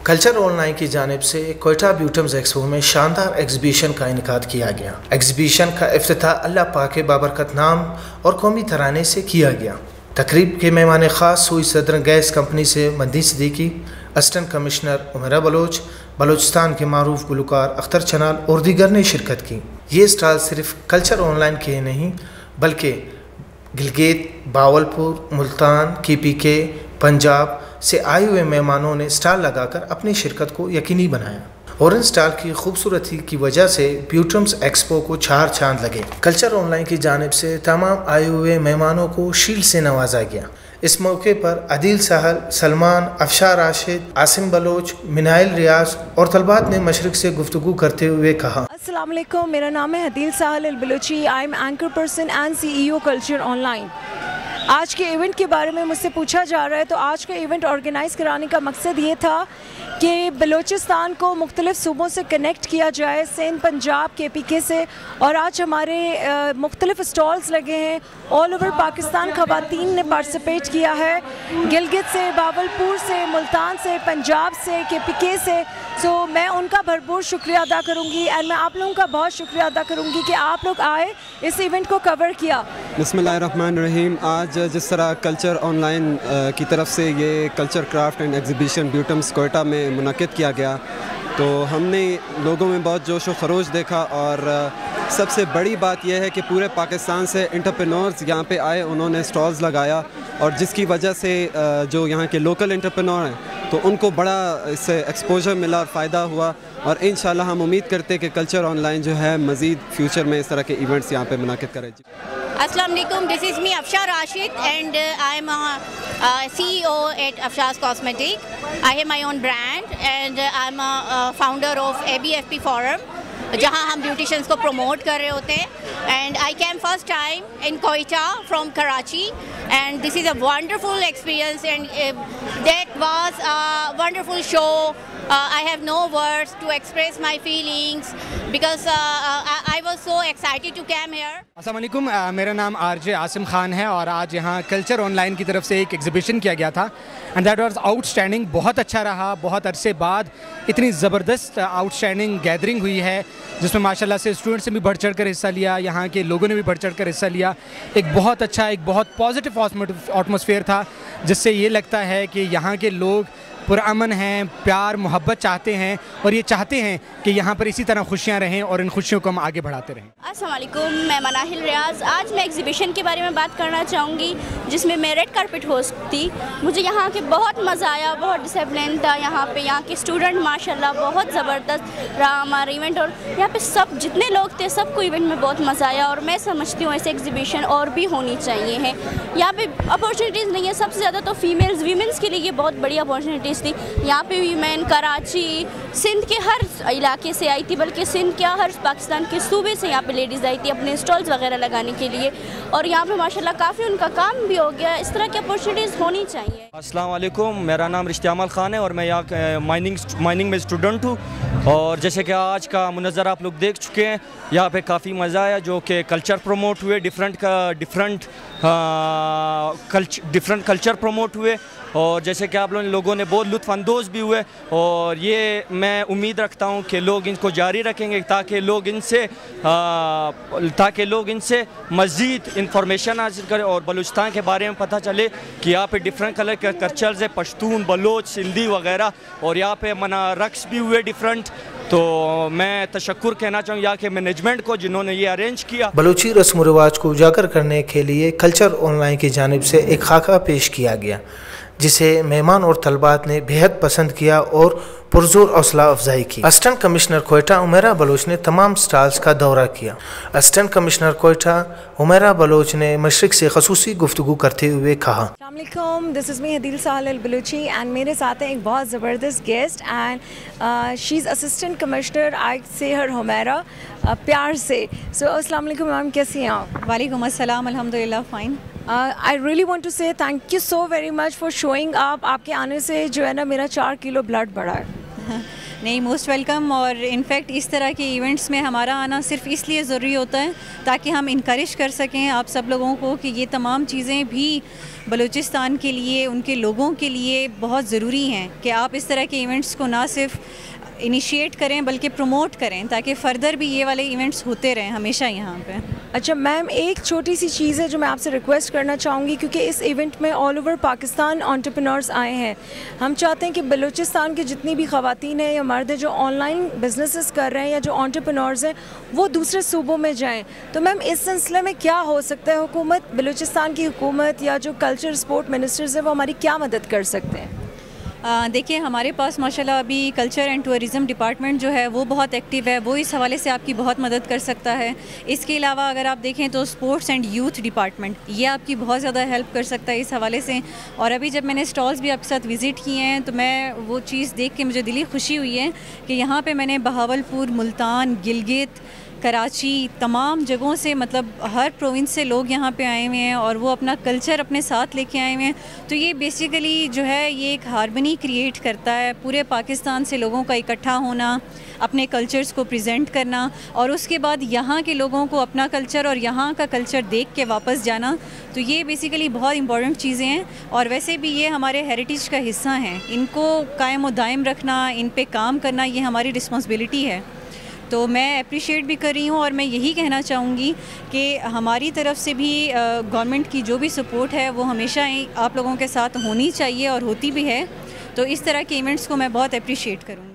Culture on line کی جانب سے کوئٹہ بیوٹمز ایکسپو میں شاندار ایگزیبیشن کا انعقاد کیا گیا۔ ایگزیبیشن کا افتتاح اللہ پاک کے بابرکت نام اور قومی ترانے سے کیا گیا۔ تقریب کے مہمان خاص سوئی صدر گیس کمپنی سے مہدی صدیقی، اسسٹنٹ کمشنر عمیرہ بلوچ، بلوچستان کے معروف گلوکار اختر چنال اور دیگر نے شرکت کی۔ یہ اسٹال صرف کلچر آن لائن کے نہیں بلکہ گلگت، باولپور، ملتان، KPK، پنجاب سے آئے ہوئے مہمانوں نے اسٹال لگا کر اپنی شرکت کو یقینی بنایا، اور ان اسٹال کی خوبصورتی کی وجہ سے بیوٹمز ایکسپو کو چار چاند لگے۔ کلچر آن لائن کی جانب سے تمام آئے ہوئے مہمانوں کو شیلڈ سے نوازا گیا۔ اس موقع پر عدیل ساحل، سلمان، افشار راشد، عاصم بلوچ، منائل ریاض اور طلبات نے مشرق سے گفتگو کرتے ہوئے کہا: السلام علیکم، میرا نام ہے Adeel Sahil Albalochi, I am anchor person and CEO culture online. آج کے ایونٹ کے بارے میں مجھ سے پوچھا جا رہا ہے تو آج کا ایونٹ آرگنائز کرانے کا مقصد یہ تھا کہ بلوچستان کو مختلف صوبوں سے کنیکٹ کیا جائے، سندھ، پنجاب، KPK سے، اور آج ہمارے مختلف اسٹالز لگے ہیں۔ آل اوور پاکستان خواتین نے پارٹیسپیٹ کیا ہے، گلگت سے، باولپور سے، ملتان سے، پنجاب سے، KPK سے۔ سو میں ان کا بھرپور شکریہ ادا کروں گی، اور میں آپ لوگوں کا بہت شکریہ ادا کروں گی کہ آپ لوگ آئے، اس ایونٹ کو کور کیا۔ بسم اللہ الرحمن الرحیم۔ آج جس طرح کلچر آن لائن کی طرف سے یہ کلچر کرافٹ اینڈ ایگزیبیشن بیوٹمز کوئٹہ میں منعقد کیا گیا تو ہم نے لوگوں میں بہت جوش و خروش دیکھا، اور سب سے بڑی بات یہ ہے کہ پورے پاکستان سے انٹرپرینورز یہاں پہ آئے، انہوں نے اسٹالز لگایا، اور جس کی وجہ سے جو یہاں کے لوکل انٹرپرینور ہیں تو ان کو بڑا اس سے ایکسپوجر ملا اور فائدہ ہوا، اور انشاءاللہ ہم امید کرتے ہیں کہ کلچر آن لائن جو ہے مزید فیوچر میں اس طرح کے ایونٹس یہاں پہ منعقد کرے۔ السلام علیکم، this is me Afshar Rashid and I am CEO at Afshar's cosmetic. I have my own brand and I am founder of ABFP forum, جہاں ہم بیوٹیشنس کو پروموٹ کر رہے ہوتے ہیں۔ And I came first time in Quetta from Karachi, and this is a wonderful experience and that was a wonderful show. I have no words to express my feelings because I was so excited to come here. السلام علیکم، میرا نام RJ Asim Khan ہے، اور آج یہاں culture on line کی طرف سے ایک ایگزیبیشن کیا گیا تھا، and that was outstanding, بہت اچھا رہا۔ بہت عرصے بعد اتنی زبردست آؤٹ اسٹینڈنگ گیدرنگ ہوئی ہے، جس میں ماشاء اللہ سے اسٹوڈنٹس نے بھی بڑھ چڑھ کر حصہ لیا، یہاں کے لوگوں نے بھی بڑھ چڑھ کر حصہ لیا۔ ایک بہت اچھا، ایک بہت پازیٹیو ایٹماسفیئر تھا، جس سے یہ لگتا ہے کہ یہاں کے لوگ پرامن ہیں، پیار محبت چاہتے ہیں، اور یہ چاہتے ہیں کہ یہاں پر اسی طرح خوشیاں رہیں اور ان خوشیوں کو ہم آگے بڑھاتے رہیں۔ السلام علیکم، میں منائل ریاض۔ آج میں ایگزیبیشن کے بارے میں بات کرنا چاہوں گی جس میں ریڈ کارپٹ ہوسٹ تھی۔ مجھے یہاں کے بہت مزہ آیا، بہت ڈسپلن تھا یہاں پہ، یہاں کے اسٹوڈنٹ ماشاءاللہ بہت زبردست رہا ہمارا ایونٹ، اور یہاں پہ سب جتنے لوگ تھے سب کو ایونٹ میں بہت مزہ آیا، اور میں سمجھتی ہوں ایسے ایگزیبیشن اور بھی ہونی چاہیے ہیں۔ یہاں پہ اپارچونیٹیز نہیں ہیں، سب سے زیادہ تو ویمنس کے لیے یہ بہت بڑی اپارچونیٹیز تھی۔ یہاں پہ ویمن کراچی، سندھ کے ہر علاقے سے آئی تھی، بلکہ سندھ کیا ہر پاکستان کے صوبے سے یہاں پہ لیڈیز آئی تھی اپنے اسٹالز وغیرہ لگانے کے لیے، اور یہاں پہ ماشاءاللہ کافی ان کا کام بھی ہو گیا۔ اس طرح کی اپارچونیٹیز ہونی چاہیے۔ السلام علیکم، میرا نام رشتہ عمل خان ہے، اور میں یہاں مائننگ میں اسٹوڈنٹ ہوں، اور جیسے کہ آج کا منظر آپ لوگ دیکھ چکے ہیں، یہاں پہ کافی مزہ آیا، جو کہ کلچر پروموٹ ہوئے، ڈفرینٹ کلچر پروموٹ ہوئے، اور جیسے کہ آپ لوگوں نے بہت لطف اندوز بھی ہوئے، اور یہ میں امید رکھتا ہوں کہ لوگ ان کو جاری رکھیں گے تاکہ لوگ ان سے مزید انفارمیشن حاصل کریں اور بلوچستان کے بارے میں پتہ چلے کہ یہاں پہ ڈفرینٹ کلر کے کلچرز ہیں، پشتون، بلوچ، سندھی وغیرہ، اور یہاں پہ رقص بھی ہوئے ڈفرینٹ۔ تو میں تشکر کہنا چاہوں یہاں کے مینجمنٹ کو جنہوں نے یہ ارینج کیا۔ بلوچی رسم و رواج کو اجاگر کرنے کے لیے کلچر آن لائن کی جانب سے ایک خاکہ پیش کیا گیا، جسے مہمان اور طلبات نے بہت پسند کیا اور پرزور حوصلہ افزائی کی۔ اسسٹنٹ کمشنر کوئٹہ عمیرہ بلوچ نے تمام سٹالز کا دورہ کیا۔ اسسٹنٹ کمشنر کوئٹہ عمیرہ بلوچ نے مشرق سے خصوصی گفتگو کرتے ہوئے کہا: السلام علیکم، this is me Adeel Sahil البلوچی، and میرے ساتھ ہیں ایک بہت زبردست guest, and she is assistant commissioner, آئی سے ہر عمیرہ پیار سے۔ سو السلام علیکم میم، کیسی ہیں آپ؟ وعلیکم السلام، الحمدللہ fine. I really want to say thank you so very much for showing up۔ آپ کے آنے سے جو ہے نا میرا 4 کلو بلڈ بڑھا ہے۔ نہیں، موسٹ ویلکم. اور انفیکٹ اس طرح کے ایونٹس میں ہمارا آنا صرف اس لیے ضروری ہوتا ہے تاکہ ہم انکریج کر سکیں آپ سب لوگوں کو کہ یہ تمام چیزیں بھی بلوچستان کے لیے، ان کے لوگوں کے لیے بہت ضروری ہیں کہ آپ اس طرح کے ایونٹس کو نہ صرف انیشیٹ کریں بلکہ پروموٹ کریں تاکہ فردر بھی یہ والے ایونٹس ہوتے رہیں ہمیشہ یہاں پہ. اچھا میم، ایک چھوٹی سی چیز ہے جو میں آپ سے ریکویسٹ کرنا چاہوں گی، کیونکہ اس ایونٹ میں آل اوور پاکستان انٹرپرینورز آئے ہیں. ہم چاہتے ہیں کہ بلوچستان کی جتنی بھی خواتین ہیں یا مرد ہیں جو آن لائن بزنسز کر رہے ہیں یا جو انٹرپرینورز ہیں وہ دوسرے صوبوں میں جائیں. تو میم اس سلسلے میں کیا ہو سکتا ہے؟ حکومت، بلوچستان کی حکومت یا جو کلچر اسپورٹ منسٹرز ہیں وہ ہماری کیا مدد کر سکتے ہیں؟ دیکھیں، ہمارے پاس ماشاءاللہ ابھی کلچر اینڈ ٹورزم ڈپارٹمنٹ جو ہے وہ بہت ایکٹیو ہے، وہ اس حوالے سے آپ کی بہت مدد کر سکتا ہے. اس کے علاوہ اگر آپ دیکھیں تو اسپورٹس اینڈ یوتھ ڈپارٹمنٹ یہ آپ کی بہت زیادہ ہیلپ کر سکتا ہے اس حوالے سے. اور ابھی جب میں نے اسٹالز بھی آپ کے ساتھ وزٹ کیے ہیں تو میں وہ چیز دیکھ کے مجھے دلی خوشی ہوئی ہے کہ یہاں پہ میں نے بہاولپور، ملتان، گلگت، کراچی، تمام جگہوں سے، مطلب ہر پروونس سے لوگ یہاں پہ آئے ہوئے ہیں اور وہ اپنا کلچر اپنے ساتھ لے کے آئے ہوئے ہیں. تو یہ بیسیکلی جو ہے یہ ایک ہارمنی کریٹ کرتا ہے، پورے پاکستان سے لوگوں کا اکٹھا ہونا، اپنے کلچرز کو پریزنٹ کرنا اور اس کے بعد یہاں کے لوگوں کو اپنا کلچر اور یہاں کا کلچر دیکھ کے واپس جانا. تو یہ بیسیکلی بہت امپورٹنٹ چیزیں ہیں اور ویسے بھی یہ ہمارے ہیریٹیج کا حصہ ہیں. ان کو قائم و دائم رکھنا، ان پہ کام کرنا یہ ہماری رسپانسبلٹی ہے. تو میں اپریشیٹ بھی کر رہی ہوں اور میں یہی کہنا چاہوں گی کہ ہماری طرف سے بھی گورنمنٹ کی جو بھی سپورٹ ہے وہ ہمیشہ آپ لوگوں کے ساتھ ہونی چاہیے اور ہوتی بھی ہے. تو اس طرح کے ایونٹس کو میں بہت اپریشیٹ کروں گی.